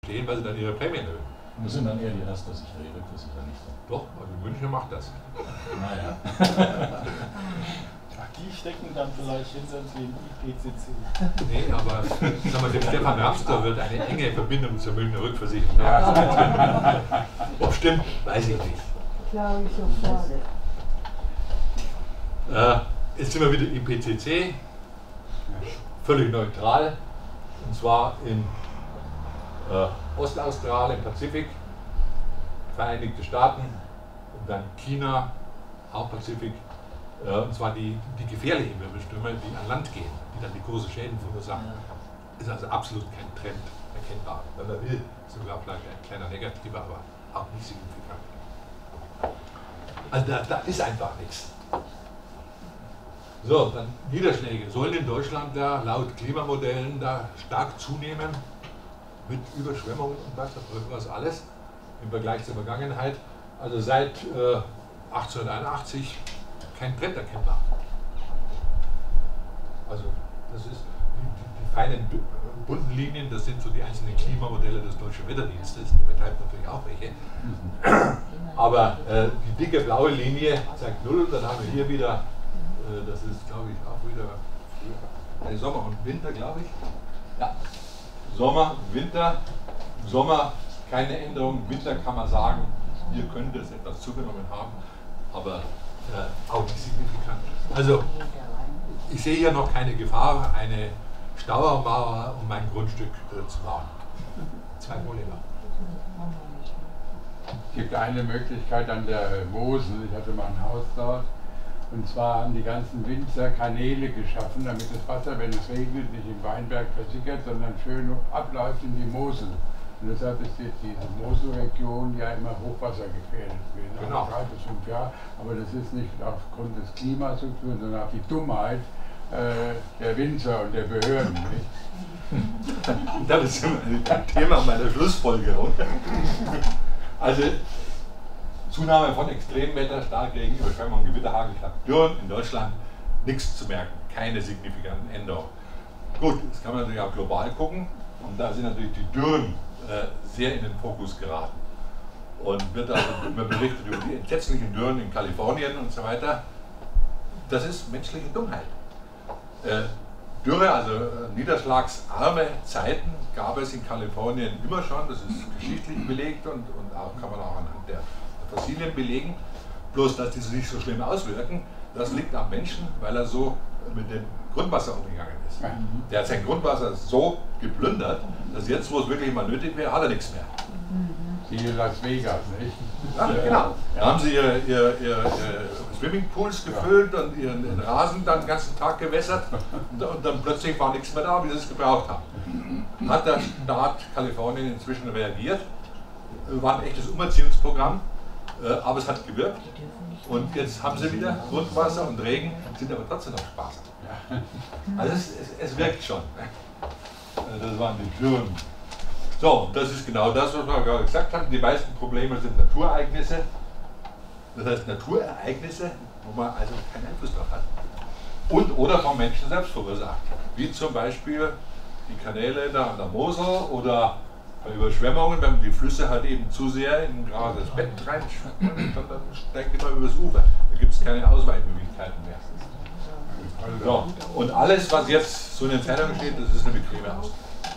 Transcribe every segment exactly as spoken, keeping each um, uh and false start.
stehen, weil sie dann ihre Prämien erhöhen. Und das sind dann eher die Erstversicherer, die Rückversicherer nicht so. Doch, also München macht das. Naja. Die stecken dann vielleicht hinter dem I P C C. Nee, aber sag mal, dem Stefan Rapster wird eine enge Verbindung zur Münchner Rückversicherung Ja. haben. Ob stimmt, weiß ich nicht. Glaube ich sofort. Äh, jetzt sind wir wieder I P C C, völlig neutral, und zwar in äh, Ostaustralien, im Pazifik, Vereinigte Staaten und dann China, auch Pazifik, äh, und zwar die, die gefährlichen Wirbelstürme, die an Land gehen, die dann die großen Schäden verursachen. Ist also absolut kein Trend erkennbar. Wenn man will, sogar vielleicht ein kleiner negativer, aber auch nicht signifikant. Also da, da ist einfach nichts. So, dann Niederschläge sollen in Deutschland da laut Klimamodellen da stark zunehmen mit Überschwemmungen und was, was alles im Vergleich zur Vergangenheit. Also seit äh, achtzehnhunderteinundachtzig kein Trend erkennbar. Also das ist die, die, die feinen bunten Linien, das sind so die einzelnen Klimamodelle des Deutschen Wetterdienstes, der betreibt natürlich auch welche. Aber äh, die dicke blaue Linie zeigt null, und dann haben wir hier wieder, äh, das ist glaube ich auch wieder äh, Sommer und Winter, glaube ich. Ja. Sommer, Winter, Sommer keine Änderung, Winter kann man sagen, hier könnte es etwas zugenommen haben, aber äh, auch nicht signifikant. Also ich sehe hier noch keine Gefahr, eine Stauermauer um mein Grundstück äh, zu bauen. Zwei Probleme. Es gibt eine Möglichkeit an der Mosel, ich hatte mal ein Haus dort, und zwar haben die ganzen Winzer Kanäle geschaffen, damit das Wasser, wenn es regnet, nicht im Weinberg versickert, sondern schön abläuft in die Mosel. Und deshalb ist jetzt diese Moselregion ja immer hochwassergefährdet gewesen, genau. Drei bis fünf Jahre. Aber das ist nicht aufgrund des Klimas zu tun, sondern auf die Dummheit äh, der Winzer und der Behörden. Nicht? Das ist ein Thema meiner Schlussfolgerung. Also Zunahme von Extremwetter, Starkregen, Überschwemmungen, Gewitterhagel, Dürren in Deutschland, nichts zu merken, keine signifikanten Änderungen. Gut, jetzt kann man natürlich auch global gucken, und da sind natürlich die Dürren äh, sehr in den Fokus geraten. Und wird also immer berichtet über die entsetzlichen Dürren in Kalifornien und so weiter. Das ist menschliche Dummheit. Äh, Dürre, also äh, niederschlagsarme Zeiten gab es in Kalifornien immer schon, das ist geschichtlich belegt und, und auch, kann man auch anhand der Fossilien belegen. Bloß, dass die sich nicht so schlimm auswirken, das liegt am Menschen, weil er so mit dem Grundwasser umgegangen ist. Der hat sein Grundwasser so geplündert, dass jetzt, wo es wirklich mal nötig wäre, hat er nichts mehr. Siehe Las Vegas, nicht? Ja, genau. Da haben sie ihre, ihre, ihre, ihre Swimmingpools gefüllt und ihren, ihren Rasen dann den ganzen Tag gewässert, und, und dann plötzlich war nichts mehr da, wie sie es gebraucht haben. Hat der Staat Kalifornien inzwischen reagiert, war ein echtes Umerziehungsprogramm, aber es hat gewirkt, und jetzt haben sie wieder Grundwasser und Regen, sind aber trotzdem noch sparsam. Also es, es, es wirkt schon. Das waren die Dürren. So, das ist genau das, was wir gerade gesagt haben. Die meisten Probleme sind Naturereignisse. Das heißt Naturereignisse, wo man also keinen Einfluss drauf hat. Und oder vom Menschen selbst verursacht. Wie zum Beispiel die Kanäle da an der Mosel oder bei Überschwemmungen, wenn die Flüsse halt eben zu sehr in gerade das Bett reinschwemmen, dann steigt immer übers Ufer. Da gibt es keine Ausweichmöglichkeiten mehr. So. Und alles, was jetzt so in den Zeitungen steht, das ist eine bequeme Ausrede.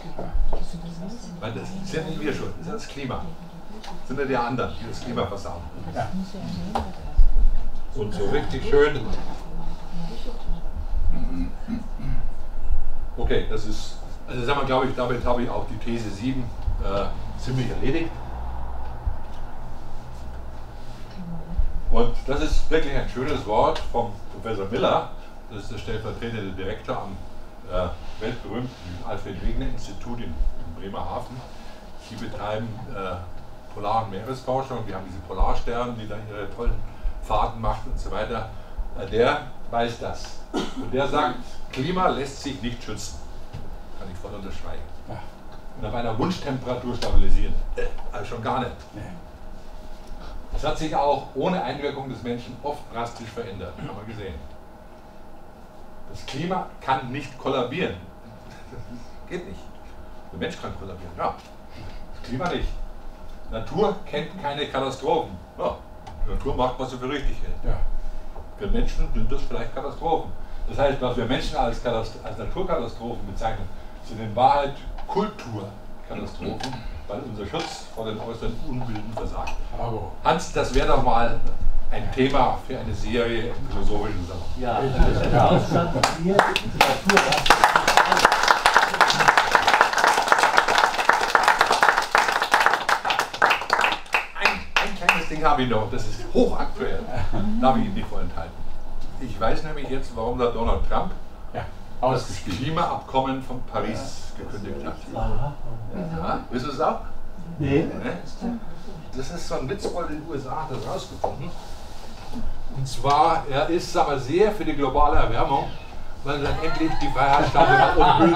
Weil das sind nicht wir schuld, das ist das Klima. Das sind ja die anderen, die das Klima versauen. Ja. Und so richtig schön. Okay, das ist, also sagen wir, glaube ich, damit habe ich auch die These sieben äh, ziemlich erledigt. Und das ist wirklich ein schönes Wort vom Professor Miller. Das ist der stellvertretende Direktor am äh, weltberühmten Alfred-Wegener-Institut in, in Bremerhaven. Die betreiben äh, Polar- und Meeresforschung, die haben diese Polarsterne, die da ihre tollen Fahrten macht und so weiter. Äh, der weiß das. Und der sagt, Klima lässt sich nicht schützen. Kann ich voll unterschreiben. Und auf einer Wunschtemperatur stabilisieren. Äh, also schon gar nicht. Es hat sich auch ohne Einwirkung des Menschen oft drastisch verändert. Haben wir gesehen. Das Klima kann nicht kollabieren. Das geht nicht. Der Mensch kann kollabieren, ja. Das Klima nicht. Natur kennt keine Katastrophen. Ja, die Natur macht, was sie für richtig hält. Ja. Für Menschen sind das vielleicht Katastrophen. Das heißt, was wir Menschen als, als Naturkatastrophen bezeichnen, sind in Wahrheit Kulturkatastrophen, weil unser Schutz vor den äußeren Unbilden versagt. Bravo. Hans, das wäre doch mal ein Thema für eine Serie im philosophischen Salon. Ja, also der Ausstand hier, die Natur, Ein, ein kleines Ding habe ich noch, das ist hochaktuell. Darf ich Ihnen nicht vorenthalten. Ich weiß nämlich jetzt, warum der Donald Trump Ja, das ausgestiegen. Klimaabkommen von Paris gekündigt hat. Ja, wissen Sie es auch? nee, Ne? Das ist so ein Witzbold in den U S A, hat das rausgefunden. Und zwar, er ist aber sehr für die globale Erwärmung, weil dann endlich die Freiheitsstaaten nach unten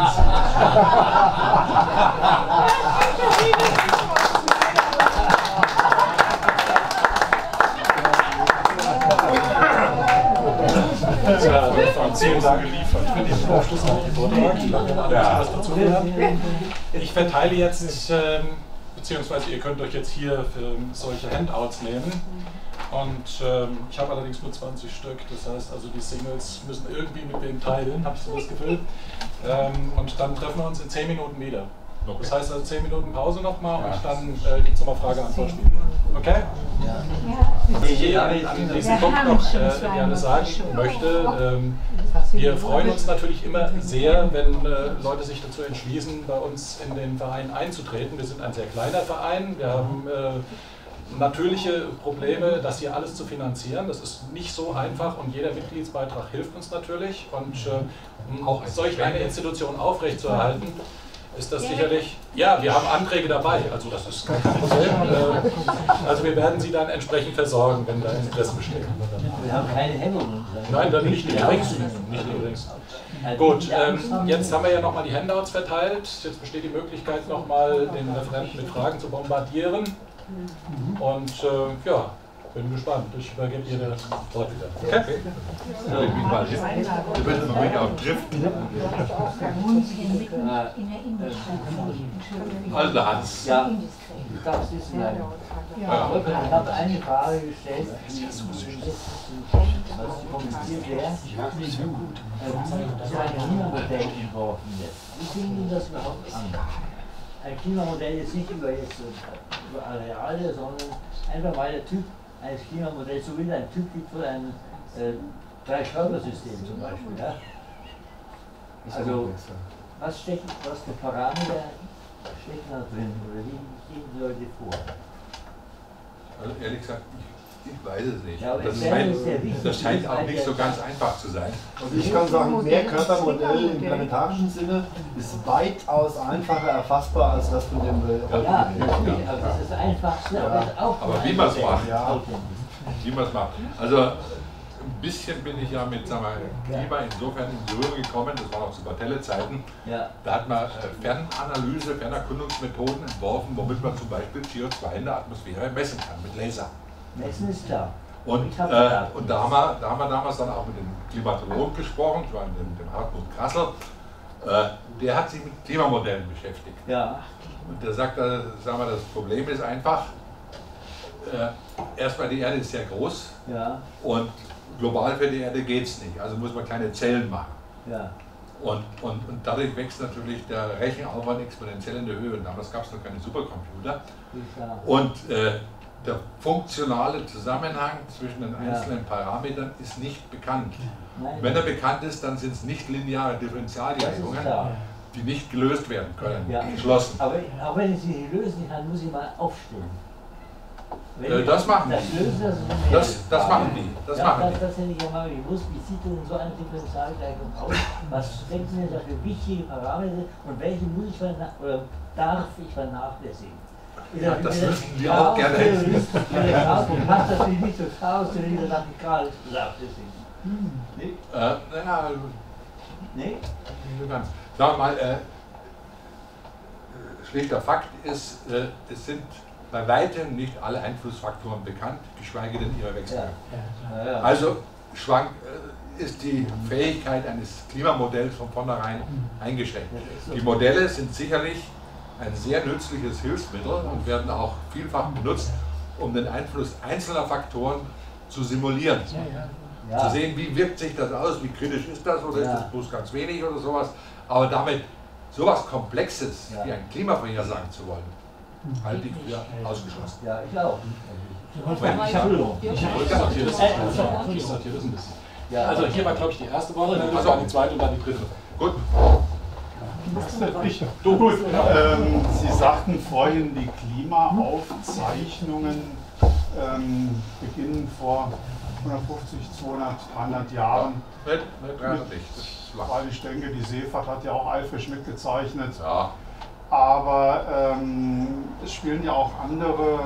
Ja, von zehn Tagen geliefert. Ich will den aufschlussreichen Vortrag. Ich glaube, wir haben alle was dazu gehört. Ich verteile jetzt, ähm, beziehungsweise ihr könnt euch jetzt hier für solche Handouts nehmen. Und ähm, ich habe allerdings nur zwanzig Stück, das heißt also die Singles müssen irgendwie mit wem teilen, habe ich so das Gefühl. Ähm, und dann treffen wir uns in zehn Minuten wieder. Das heißt also zehn Minuten Pause nochmal und dann äh, gibt es nochmal Frage-Antwort-Spiel. Okay? Ich gehe an, an diesen Punkt noch äh, gerne sagen möchte, ähm, wir freuen uns natürlich immer sehr, wenn äh, Leute sich dazu entschließen, bei uns in den Verein einzutreten. Wir sind ein sehr kleiner Verein, wir haben äh, natürliche Probleme, das hier alles zu finanzieren. Das ist nicht so einfach und jeder Mitgliedsbeitrag hilft uns natürlich. Und äh, um auch solch eine Institution aufrechtzuerhalten, ist das sicherlich, ja, wir haben Anträge dabei, also das ist kein Problem. Äh, also wir werden Sie dann entsprechend versorgen, wenn da Interesse besteht. wir haben keine Hemmungen. Nein, dann nicht übrigens. Nicht übrigens. Gut, ähm, jetzt haben wir ja nochmal die Handouts verteilt. Jetzt besteht die Möglichkeit, nochmal den Referenten mit Fragen zu bombardieren. Und äh, ja, bin gespannt. Ich übergebe dir das Wort wieder. Okay? Wir werden ruhig auch driften. Also Hans. Ja, das ist ein. Ich habe eine Frage gestellt, die was kompliziert wäre, so ein Klimamodell entworfen wird. Wie sehen Sie das überhaupt an? Ein Klimamodell ist nicht über, jetzt, über Areale, sondern einfach mal der Typ eines Klimamodells, so wie ein Typ gibt für ein äh, Drei-Körper-System zum Beispiel. Ja? Also, was, steckt, was für Parameter stecken da drin oder wie gehen die Leute vor? Also ehrlich gesagt, ich, ich weiß es nicht. Ja, aber das, es scheint, ist sehr wichtig, das scheint dass auch man nicht so der- ganz einfach zu sein. Also ich kann sagen, Mehrkörpermodell im planetarischen Sinne ist weitaus einfacher erfassbar als das von dem äh, Ja, natürlich, aber das ist das Einfachste, aber es ist auch Aber wie man es macht, Ja. authentisch. wie man es macht. Also ein bisschen bin ich ja mit sagen wir, Klima insofern in Berührung gekommen, das war noch zu Bartelle-Zeiten. Ja, Da hat man äh, Fernanalyse, Fernerkundungsmethoden entworfen, womit man zum Beispiel C O zwei in der Atmosphäre messen kann mit Laser. Messen ist klar. Und, Ich hab äh, gedacht. und da, haben wir, da haben wir damals dann auch mit dem Klimatologen gesprochen, das war dem, dem Hartmut Krassel. Äh, der hat sich mit Klimamodellen beschäftigt. Ja, Und der sagt, äh, sagen wir, das Problem ist einfach, äh, erstmal die Erde ist sehr groß ja, und global für die Erde geht es nicht. Also muss man kleine Zellen machen. ja. Und, und, und dadurch wächst natürlich der Rechenaufwand exponentiell in der Höhe. Und damals gab es noch keine Supercomputer. Ist klar. Und äh, der funktionale Zusammenhang zwischen den Ja. einzelnen Parametern ist nicht bekannt. Nein, Wenn er bekannt ist, dann sind es nicht lineare das ist Differentialgleichungen, klar. die nicht gelöst werden können, Ja. geschlossen. Aber auch wenn ich sie nicht lösen kann, muss ich mal aufstehen. Wenn Äh, ich das machen das die. lösen, das, ist eine Das, Frage. das machen die. Das ja, machen das, die. das hätte ich ja mal gewusst. Wie sieht denn so eine Differentialgleichung aus? Was denken Sie denn dafür wichtige Parameter und welche muss ich verna- oder darf ich vernachlässigen? Ja, das wüssten wir auch gerne. Passt das nicht zur Chaos-Theorie, das habe ich gerade gesagt. Deswegen. Nee? Äh, naja, Nee? nicht so ganz. Sagen wir mal, äh, schlichter Fakt ist, äh, es sind bei weitem nicht alle Einflussfaktoren bekannt, geschweige denn ihre Wechselwirkung. Ja. Ja, ja. Also schwank, äh, ist die Fähigkeit eines Klimamodells von vornherein eingeschränkt. Die Modelle sind sicherlich ein sehr nützliches Hilfsmittel und werden auch vielfach benutzt, um den Einfluss einzelner Faktoren zu simulieren. Ja. Zu sehen, wie wirkt sich das aus, wie kritisch ist das oder Ja. ist das bloß ganz wenig oder sowas. Aber damit sowas Komplexes Ja. wie ein Klima vorhersagen zu wollen, halte ich für ausgeschlossen. Ja, ich auch. Wenn ich Entschuldigung. Ich habe sortiert das, ich sortiere das ein bisschen. Ja. Also hier war, glaube ich, die erste Woche, dann war die zweite und dann die dritte. Gut. Ich, du, gut, ähm, Sie sagten vorhin, die Klimaaufzeichnungen ähm, beginnen vor hundertfünfzig, zweihundert, dreihundert Jahren. Nicht, nicht, dreihundert nicht. Das ist lang. Weil ich denke, die Seefahrt hat ja auch eifrig mitgezeichnet. Ja. Aber ähm, es spielen ja auch andere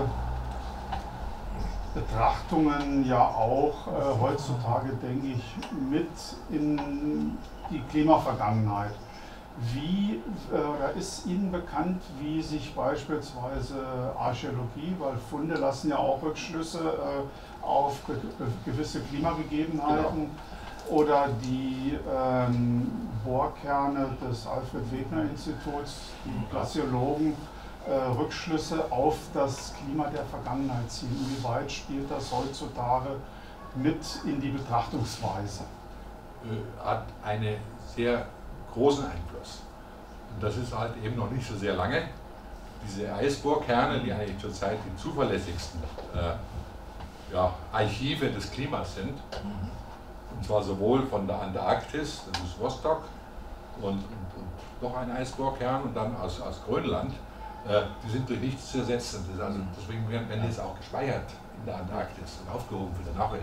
Betrachtungen ja auch äh, heutzutage, denke ich, mit in die Klimavergangenheit. Wie äh, oder ist Ihnen bekannt, wie sich beispielsweise Archäologie, weil Funde lassen ja auch Rückschlüsse äh, auf ge gewisse Klimagegebenheiten, oder die ähm, Bohrkerne des Alfred-Wegener-Instituts, die Glaziologen, äh, Rückschlüsse auf das Klima der Vergangenheit ziehen? Inwieweit spielt das heutzutage mit in die Betrachtungsweise? Äh, hat einen sehr großen Einfluss. Und das ist halt eben noch nicht so sehr lange. Diese Eisbohrkerne, die eigentlich zurzeit die zuverlässigsten äh, ja, Archive des Klimas sind, und zwar sowohl von der Antarktis, das ist Vostok, und, und, und noch ein Eisbohrkern und dann aus, aus Grönland, äh, die sind durch nichts zu ersetzen. Das ist also, deswegen werden, werden die jetzt auch gespeichert in der Antarktis und aufgehoben für die Nachwelt.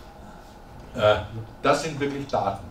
Äh, das sind wirklich Daten.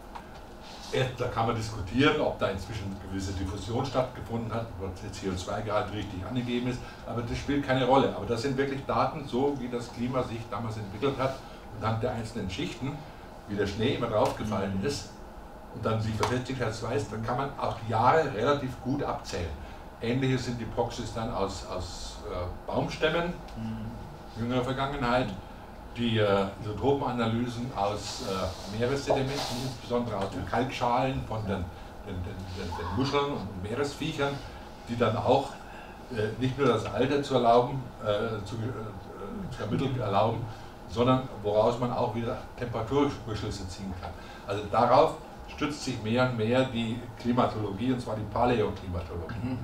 Da kann man diskutieren, ob da inzwischen eine gewisse Diffusion stattgefunden hat, ob der C O zwei Gehalt richtig angegeben ist, aber das spielt keine Rolle. Aber das sind wirklich Daten, so wie das Klima sich damals entwickelt hat, anhand der einzelnen Schichten, wie der Schnee immer draufgefallen ist und dann sich verfestigt hat, weiß, dann kann man auch die Jahre relativ gut abzählen. Ähnliches sind die Proxys dann aus, aus äh, Baumstämmen, jüngerer Vergangenheit, die äh, Isotopenanalysen aus äh, Meeressedimenten, insbesondere aus den Kalkschalen von den, den, den, den, den Muscheln und Meeresviechern, die dann auch äh, nicht nur das Alter zu erlauben, äh, zu, äh, zu ermitteln erlauben, sondern woraus man auch wieder Temperaturrückschlüsse ziehen kann. Also darauf stützt sich mehr und mehr die Klimatologie, und zwar die Paläoklimatologie.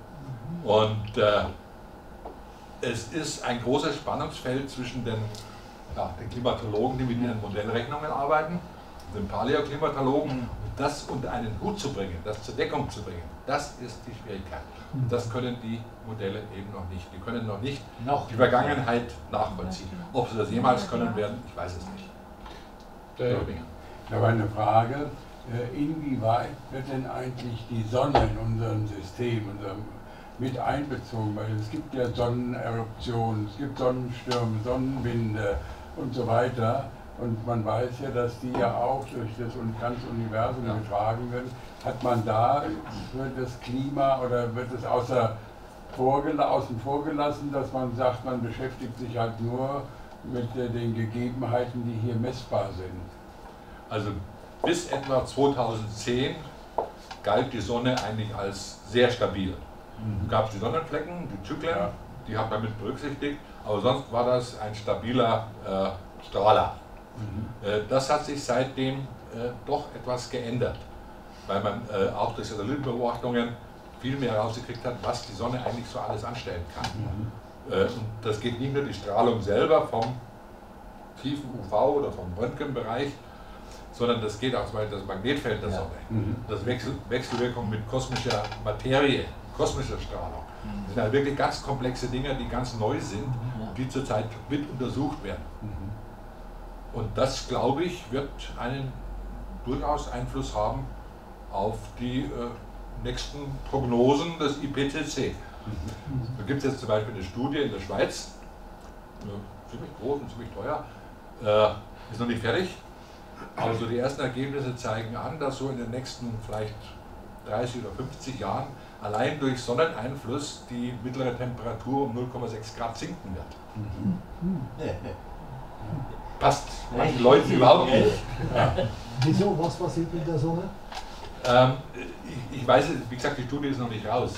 Und äh, es ist ein großes Spannungsfeld zwischen den, ja, den Klimatologen, die mit ihren Modellrechnungen arbeiten, und den Paläoklimatologen. Und das unter einen Hut zu bringen, das zur Deckung zu bringen, das ist die Schwierigkeit. Und das können die Modelle eben noch nicht. Die können noch nicht Noch. die Vergangenheit nachvollziehen. Ob sie das jemals können werden, ich weiß es nicht. Der Ich habe eine Frage. Inwieweit wird denn eigentlich die Sonne in unserem System unserem, mit einbezogen? Weil es gibt ja Sonneneruptionen, es gibt Sonnenstürme, Sonnenwinde und so weiter. Und man weiß ja, dass die ja auch durch das ganze Universum Ja. getragen werden. Hat man da, wird das Klima oder wird es außer vorgela außen vor gelassen, dass man sagt, man beschäftigt sich halt nur mit äh, den Gegebenheiten, die hier messbar sind? Also bis etwa zweitausendzehn galt die Sonne eigentlich als sehr stabil. Mhm. Es gab die Sonnenflecken, die Zyklen, Ja. die haben damit berücksichtigt, aber sonst war das ein stabiler äh, Strahler. Mhm. Äh, das hat sich seitdem äh, doch etwas geändert, weil man äh, auch durch Satellitenbeobachtungen viel mehr herausgekriegt hat, was die Sonne eigentlich so alles anstellen kann. Mhm. Äh, und das geht nicht nur die Strahlung selber vom tiefen U V oder vom Röntgenbereich, sondern das geht auch zum Beispiel das Magnetfeld der Ja. Sonne. Mhm. Das Wechsel, Wechselwirkung mit kosmischer Materie, kosmischer Strahlung. Das sind halt wirklich ganz komplexe Dinge, die ganz neu sind, die zurzeit mit untersucht werden. Mhm. Und das, glaube ich, wird einen durchaus Einfluss haben auf die äh, nächsten Prognosen des I P C C. Da gibt es jetzt zum Beispiel eine Studie in der Schweiz, äh, ziemlich groß und ziemlich teuer, äh, ist noch nicht fertig, aber so die ersten Ergebnisse zeigen an, dass so in den nächsten vielleicht dreißig oder fünfzig Jahren allein durch Sonneneinfluss die mittlere Temperatur um null Komma sechs Grad sinken wird. Passt manchen Leuten überhaupt nicht. Ja. Wieso? Was passiert mit der Sonne? Ähm, ich, ich weiß, wie gesagt, die Studie ist noch nicht raus.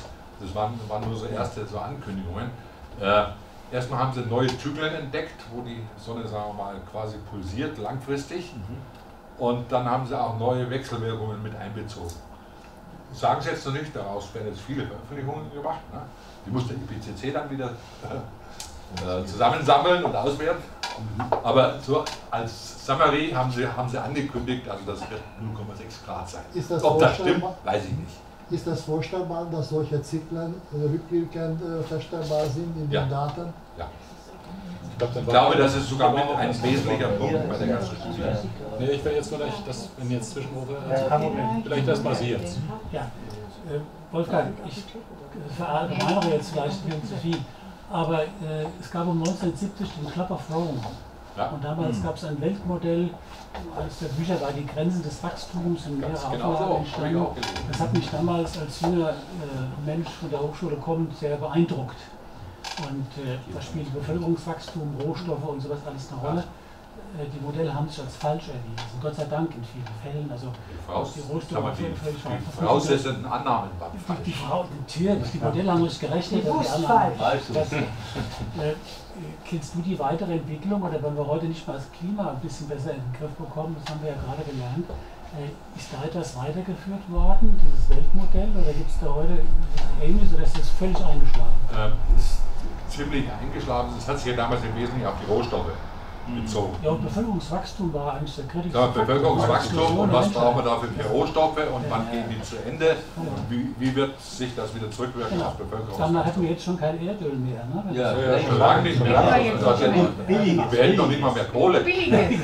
Das waren, waren nur so erste so Ankündigungen. Äh, erstmal haben sie neue Zyklen entdeckt, wo die Sonne, sagen wir mal, quasi pulsiert langfristig. Mhm. Und dann haben sie auch neue Wechselwirkungen mit einbezogen. Sagen sie jetzt noch nicht, daraus werden jetzt viele Veröffentlichungen gemacht. Ne? Die muss der I P C C dann wieder äh, zusammensammeln und auswerten. Aber so als Summary haben sie, haben sie angekündigt, also das wird null Komma sechs Grad sein. Ist das Ob das stimmt, vorstellbar? weiß ich nicht. Ist das vorstellbar, dass solche Zyklen äh, rückwirkend äh, feststellbar sind in Ja. den Daten? Ja. Ich, glaub, Ich glaube, das ist sogar mit ein wesentlicher Punkt bei der ganzen Studie. Nee, ich will jetzt vielleicht, das, wenn jetzt Zwischenrufe, also vielleicht erstmal Sie jetzt. Ja, äh, Wolfgang, ich verallgemeinere jetzt vielleicht nicht zu viel, aber äh, es gab um neunzehnhundertsiebzig den Club of Rome. Ja. Und damals gab es ein Weltmodell, eines der Bücher war die Grenzen des Wachstums in mehrere genau Auflagen so, entstanden. habe ich auch gelesen. Das hat mich damals als junger äh, Mensch von der Hochschule kommend sehr beeindruckt. Und äh, da spielt Bevölkerungswachstum, Rohstoffe und sowas alles eine Rolle. Äh, die Modelle haben sich als falsch erwiesen, Gott sei Dank in vielen Fällen. Also Die, Voraus die Rohstoffe aber die, völlig falsch. die voraussetzenden Annahmen waren Die, falsch. die Frau, natürlich, die Modelle haben nicht gerechnet. Die aber die wussten anderen- falsch. Das, äh, kennst du die weitere Entwicklung oder wenn wir heute nicht mal das Klima ein bisschen besser in den Griff bekommen, das haben wir ja gerade gelernt, äh, ist da etwas weitergeführt worden, dieses Weltmodell, oder gibt es da heute Ähnliches oder ist das völlig eingeschlagen? Ähm, ist ziemlich eingeschlagen. Das hat sich ja damals im Wesentlichen auf die Rohstoffe bezogen. Ja, und Bevölkerungswachstum war eigentlich der kritische Ja, Faktor. Bevölkerungswachstum und was Menschheit. brauchen wir dafür für Rohstoffe und wann gehen die zu Ende und wie, wie wird sich das wieder zurückwirken Genau. auf Dann Bevölkerungswachstum? hätten wir jetzt schon kein Erdöl mehr. Ne? Wenn Ja. das- Ja, schon lange nicht mehr. Aber jetzt Also, nicht mehr. wir hätten noch nicht mal mehr Kohle. Billiges.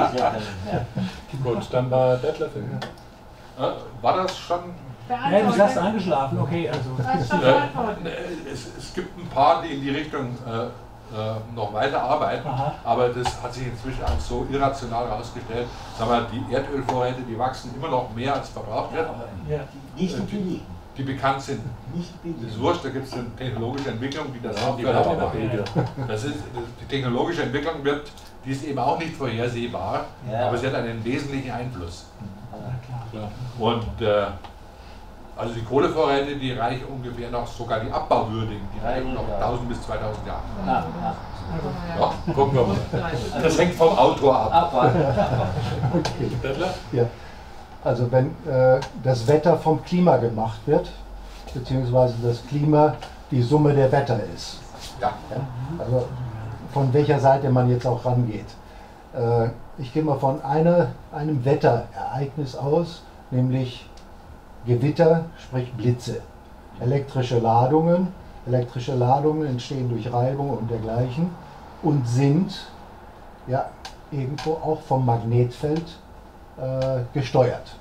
Gut, dann war Detlef. Äh, War das schon? Ja, du sagst eingeschlafen, okay, also. Das ist schon Äh, beantwortet. es, es gibt ein paar, die in die Richtung äh, äh, noch weiter arbeiten, Aha. aber das hat sich inzwischen als so irrational herausgestellt. Sag mal, die Erdölvorräte, die wachsen immer noch mehr als verbraucht wird, Ja. Nicht die billigen. die bekannt sind. Nicht Das ist billigen. wurscht, da gibt es eine technologische Entwicklung, die das Ja, auch die wieder wird immer machen. billiger. Das ist, die technologische Entwicklung wird, die ist eben auch nicht vorhersehbar, Ja. aber sie hat einen wesentlichen Einfluss. Ja, klar. Und äh, also die Kohlevorräte, die reichen ungefähr noch, sogar die abbauwürdigen, die reichen noch tausend bis zweitausend Jahre. Ah, ah. Ja, gucken wir mal. Das hängt vom Autor ab. Abwarten. Okay. Detlef? Ja. Also wenn äh, das Wetter vom Klima gemacht wird, beziehungsweise das Klima die Summe der Wetter ist. Ja. Ja? Also von welcher Seite man jetzt auch rangeht. Äh, ich gehe mal von einer, einem Wetterereignis aus, nämlich Gewitter, sprich Blitze. Elektrische Ladungen. Elektrische Ladungen entstehen durch Reibung und dergleichen und sind ja irgendwo auch vom Magnetfeld äh, gesteuert.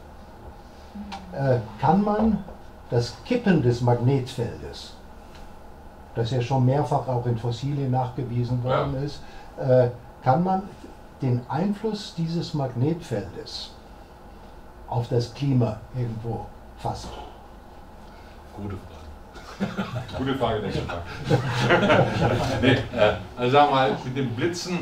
Äh, kann man das Kippen des Magnetfeldes, das ja schon mehrfach auch in Fossilien nachgewiesen worden Ja. ist, äh, kann man den Einfluss dieses Magnetfeldes auf das Klima irgendwo fassen? Gute Frage. Gute Frage, nächste Frage. nee, äh, also sagen wir mal, mit den Blitzen,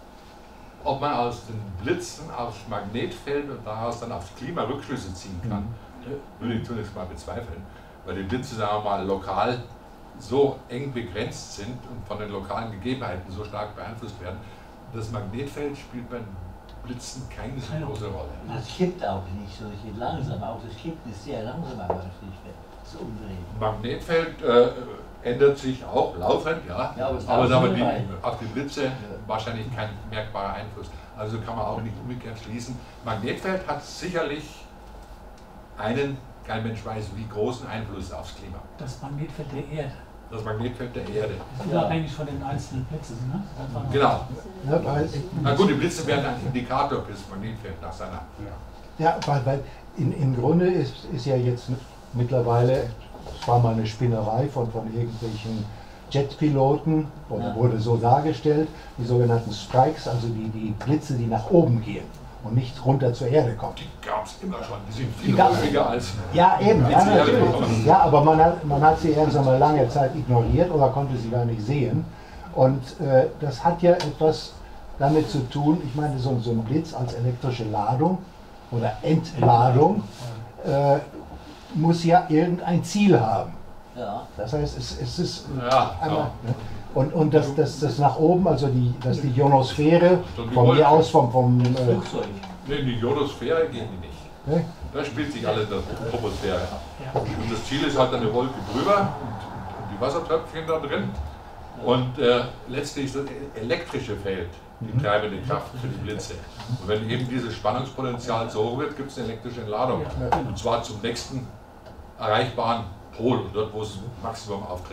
ob man aus den Blitzen aufs Magnetfeld und daraus dann aufs Klima Rückschlüsse ziehen kann, äh, würde ich zunächst mal bezweifeln, weil die Blitze, sagen wir mal, lokal so eng begrenzt sind und von den lokalen Gegebenheiten so stark beeinflusst werden. Das Magnetfeld spielt bei Blitzen keine so große Rolle. Das kippt auch nicht so, es geht langsam. Auch das Kippen ist sehr langsam, aber das Lichtfeld. Das ist umdrehen. Magnetfeld äh, ändert sich auch laufend, ja, Ja, aber es aber darf sagen wir, nicht die, rein. auf die Blitze wahrscheinlich kein merkbarer Einfluss. Also kann man auch nicht umgekehrt schließen. Magnetfeld hat sicherlich einen, kein Mensch weiß wie großen Einfluss aufs Klima. Das Magnetfeld der Erde. Das Magnetfeld der Erde. Das ist unabhängig von den einzelnen Blitzen. Ne? Das war- Genau. Ja, weil, Na gut, die Blitze werden ein Indikator fürs Magnetfeld nach seiner. ja, weil, weil in, im Grunde ist, ist ja jetzt mittlerweile, es war mal eine Spinnerei von, von irgendwelchen Jetpiloten, oder Ja. wurde so dargestellt, die sogenannten Strikes, also die, die Blitze, die nach oben gehen und nicht runter zur Erde kommen. Die gab es immer schon. Die sind Die viel gab's. häufiger als. Ja, eben. Ja, Blitze, ja, natürlich. Ja, aber man hat, man hat sie irgendwann mal lange Zeit ignoriert oder konnte sie gar nicht sehen. Und äh, das hat ja etwas damit zu tun, ich meine, so, so ein Blitz als elektrische Ladung oder Entladung äh, muss ja irgendein Ziel haben. Ja. Das heißt, es, es ist Ja, einmal, ja. ne? Und, und das, das, das nach oben, also die, dass die Ionosphäre So die von Wolke. mir aus vom, vom äh, Flugzeug. Nee, in die Ionosphäre gehen die nicht. ne? Da spielt sich alles in der Troposphäre ab. Und das Ziel ist halt eine Wolke drüber und, und die Wassertröpfchen da drin. Und äh, letztlich ist das elektrische Feld die treibende Kraft für die Blitze. Und wenn eben dieses Spannungspotenzial so hoch wird, gibt es eine elektrische Entladung. Und zwar zum nächsten erreichbaren Pol, dort wo es Maximum auftritt.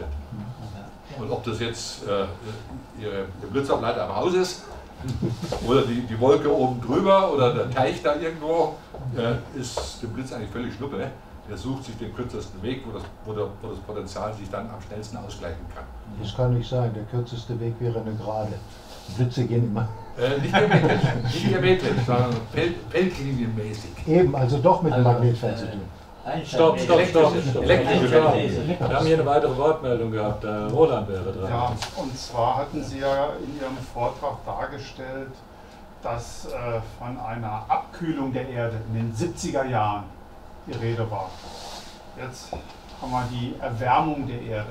Und ob das jetzt äh, ihre, ihr Blitzableiter am Haus ist, oder die, die Wolke oben drüber oder der Teich da irgendwo, äh, ist dem Blitz eigentlich völlig schnuppe. Der sucht sich den kürzesten Weg, wo das, wo, der, wo das Potenzial sich dann am schnellsten ausgleichen kann. Das kann nicht sein. Der kürzeste Weg wäre eine Gerade. Blitze gehen immer. Äh, nicht geometrisch, nicht geometrisch, sondern pel peltlinienmäßig. Eben, also doch mit dem Also, Magnetfeld zu äh, tun. Stopp, stopp, stopp, stopp. Elektrische Wir Welle. haben hier eine weitere Wortmeldung gehabt. Der Roland wäre dran. Ja, und zwar hatten Sie ja in Ihrem Vortrag dargestellt, dass äh, von einer Abkühlung der Erde in den siebziger Jahren die Rede war. Jetzt haben wir die Erwärmung der Erde.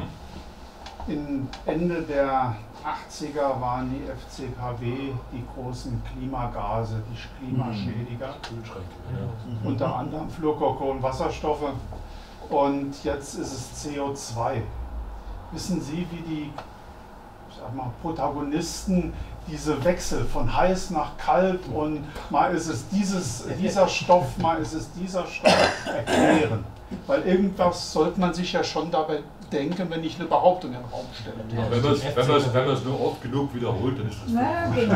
Mhm. In Ende der achtziger waren die F C K W die großen Klimagase, die Klimaschädiger. Kühlschränke. Unter anderem Fluorocarbon, Wasserstoffe, und jetzt ist es C O zwei. Wissen Sie, wie die, ich sag mal, Protagonisten diese Wechsel von heiß nach kalt und mal ist es dieses, dieser Stoff, mal ist es dieser Stoff erklären? Weil irgendwas sollte man sich ja schon dabei denken, wenn ich eine Behauptung in den Raum stelle. Aber Wenn man es wenn man's, wenn man's nur oft genug wiederholt, dann ist das Na, völlig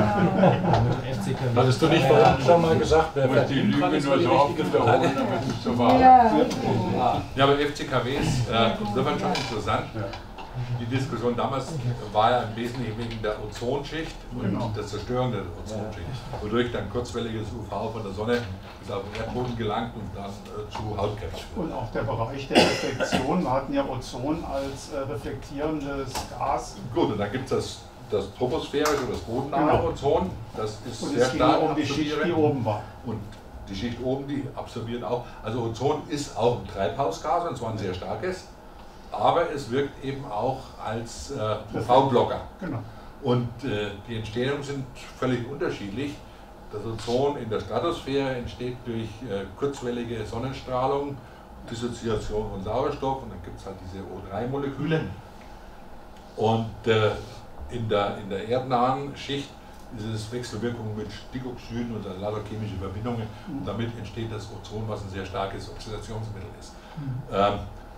genau. Hattest du nicht vorhin schon mal gesagt, wer Du musst die verdient dran Lüge ist, nur die so oft richtige wiederholen, Frage? damit es so war. Ja. Ja, aber F C K W ist äh, insofern schon interessant. Die Diskussion damals war ja im Wesentlichen wegen der Ozonschicht und Genau. der Zerstörung der Ozonschicht, wodurch dann kurzwelliges U V von der Sonne bis auf den Erdboden gelangt und dann äh, zu Hautkrebs führt. Und auch der Bereich der Reflexion, wir hatten ja Ozon als äh, reflektierendes Gas. Gut, und dann gibt es das, das troposphärische, das bodennahe Genau. Ozon, das ist Und sehr es ging stark um die Schicht, die absorbierend. oben war. Und die Schicht oben, die absorbiert auch. Also Ozon ist auch ein Treibhausgas, und zwar ein sehr starkes, aber es wirkt eben auch als äh, U V-Blocker. Genau. Und äh, die Entstehungen sind völlig unterschiedlich. Das Ozon in der Stratosphäre entsteht durch äh, kurzwellige Sonnenstrahlung, Dissoziation von Sauerstoff, und dann gibt es halt diese O drei Moleküle. Und äh, in, der, in der erdnahen Schicht ist es Wechselwirkung mit Stickoxiden und dann lauter chemische Verbindungen. Und damit entsteht das Ozon, was ein sehr starkes Oxidationsmittel ist. Ähm,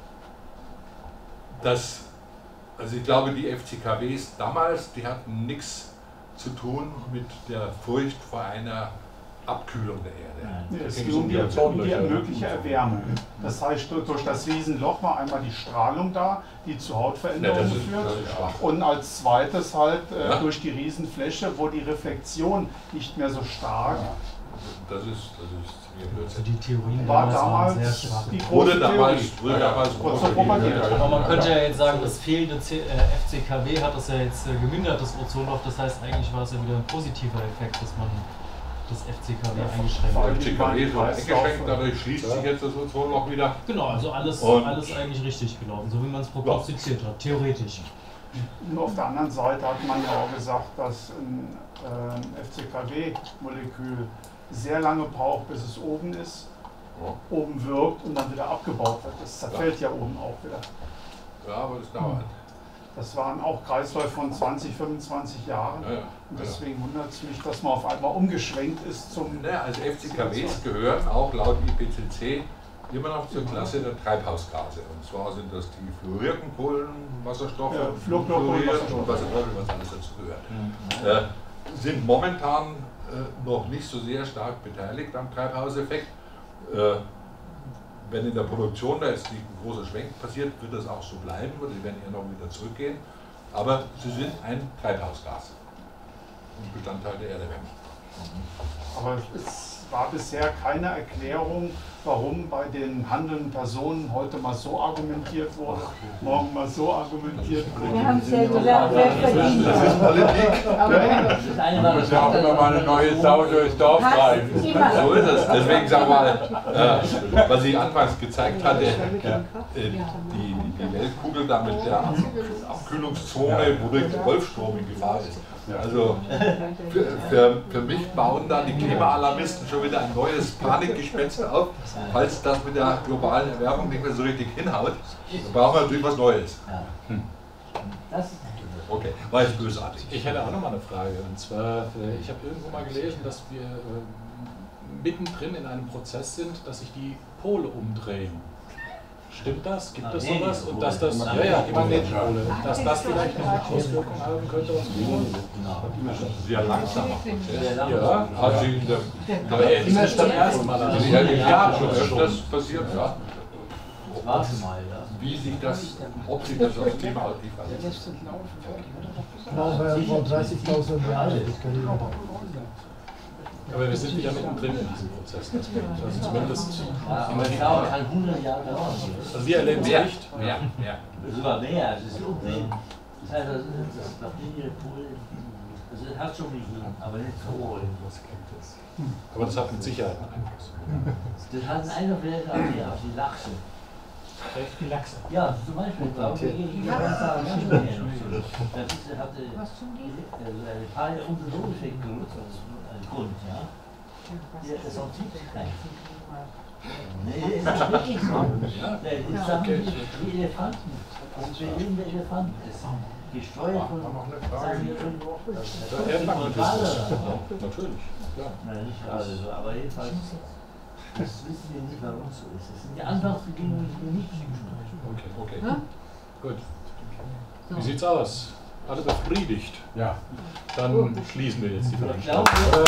das, also ich glaube, die F C K Ws damals, die hatten nichts zu tun mit der Furcht vor einer Abkühlung der Erde. Nee, es ging ging es um um die, die um die Ozonlöcher. mögliche Erwärmung. Das heißt, durch durch das Riesenloch war einmal die Strahlung da, die zu Ja, Hautveränderungen das ist, führt. das ist schwach. Und als zweites halt äh, Ja. durch die Riesenfläche, wo die Reflexion nicht mehr so stark Das ist, das ist ziemlich Blödsinn. Die Theorien war, damals waren sehr damals schwach. die große Wurde Theorie. damals, wurde damals Kurz so propagiert. Aber man könnte ja jetzt sagen, das fehlende C äh, F C K W hat das ja jetzt äh, gemindert, das Ozonloch. Das heißt, eigentlich war es ja wieder ein positiver Effekt, dass man das F C K W Ja, eingeschränkt vor hat. allem F C K W ist eingeschränkt, dadurch schließt sich jetzt das Ozonloch wieder. Genau, also alles, Und- alles eigentlich richtig gelaufen, so wie man es prognostiziert hat, theoretisch. Nur auf der anderen Seite hat man ja auch gesagt, dass ein äh, F C K W-Molekül sehr lange braucht, bis es oben ist, Ja. oben wirkt und dann wieder abgebaut wird. Das zerfällt ja oben auch wieder. Ja, aber das dauert. Das waren auch Kreisläufe von zwanzig, fünfundzwanzig Jahren. Ja, ja. Und deswegen wundert es mich, dass man auf einmal umgeschwenkt ist zum. Ne, also F C K Ws gehören auch laut I P C C immer noch zur Klasse der Treibhausgase. Und zwar sind das die fluorierten Kohlenwasserstoffe, Ja, fluorfluoriert und was auch immer, was alles dazu gehört. Äh, sind momentan äh, noch nicht so sehr stark beteiligt am Treibhauseffekt. Äh, wenn in der Produktion da jetzt nicht ein großer Schwenk passiert, wird das auch so bleiben, oder die werden eher noch wieder zurückgehen. Aber sie sind ein Treibhausgas und Bestandteil der Erderwärmung. Aber es war bisher keine Erklärung, warum bei den handelnden Personen heute mal so argumentiert wurde, morgen mal so argumentiert Wir wurde. haben es ja gesagt, wer verdient. Das ist Politik. Aber Das eine Man war muss das ja auch immer mal eine neue Sau durchs Dorf treiben. passt immer. So ist es. Deswegen sag mal, äh, was ich anfangs gezeigt hatte, äh, die, die die Weltkugel da mit der Ab Abkühlungszone, wodurch der Golfstrom in Gefahr ist. Also für, für, für mich bauen da die Klimaalarmisten schon wieder ein neues Panikgespenst auf, falls das mit der globalen Erwärmung nicht mehr so richtig hinhaut. Dann brauchen wir natürlich was Neues. Hm. Okay, war jetzt bösartig. Ich hätte auch noch mal eine Frage. Und zwar, ich habe irgendwo mal gelesen, dass wir äh, mittendrin in einem Prozess sind, dass sich die Pole umdrehen. Stimmt das? Gibt es sowas? Und dass das, ja, ja, die Magnetenpole, dass das vielleicht noch eine Auswirkung haben könnte? Sehr langsamer Prozess. Ja, also in der, aber er ist nicht das erste Mal. Also ja, ja, schon öfters passiert, ja. Warte mal, ja. Wie sich das, ob sich das aufs Klima auswirkt. Genau, vor dreißigtausend Jahren. Aber wir sind wieder mittendrin in diesem Prozess. Also zumindest. Ja, aber es dauert halt hundert Jahre dauern. Also wir erleben es nicht. Ja, ja. Sogar mehr, es ist umdrehen. Das heißt, das, das Magnetpol, also es hat schon gegeben, aber nicht so hoch. Aber das hat mit Sicherheit einen Einfluss. Das hat einen Einfluss auf die, auf die Lachse. Die Lachse. Ja, zum Beispiel, warum gehe ich die ganze Zeit am Schimmel? Das ist, hatte also eine Paar untersuchungsfähig Grund, ja. Ja, das ist auch ziemlich klein. Nee, das ist wirklich so. Das sagen wie Elefanten. Das ist wie lebende Elefanten. Das ist gesteuert von, sagen wir, Erdmagnetismus. Natürlich, klar. Nein, nicht gerade so, aber jedenfalls, das wissen wir nicht, warum es so ist. Das sind die Anfangsbedingungen, die nicht Okay, okay. Ja? Gut. Wie sieht's aus? Alle befriedigt? Ja. Dann schließen wir jetzt die Veranstaltung.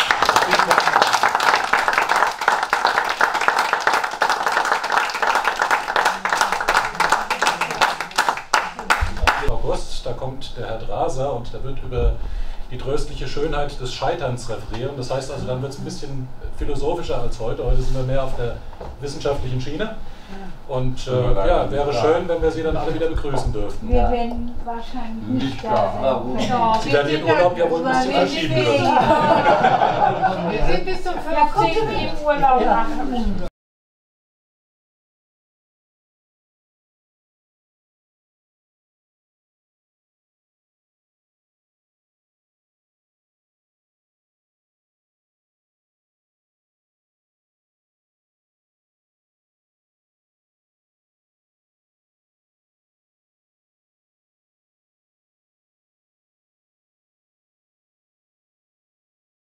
August, da kommt der Herr Draser und der wird über die tröstliche Schönheit des Scheiterns referieren. Das heißt also, dann wird es ein bisschen philosophischer als heute. Heute sind wir mehr auf der wissenschaftlichen Schiene. Und äh, ja, wäre schön, wenn wir Sie dann alle wieder begrüßen dürften. Wir werden wahrscheinlich nicht da sein. Ja, Sie werden den Urlaub ja wohl ein bisschen verschieben können. Wir sind bis zum fünfzehnten im Urlaub.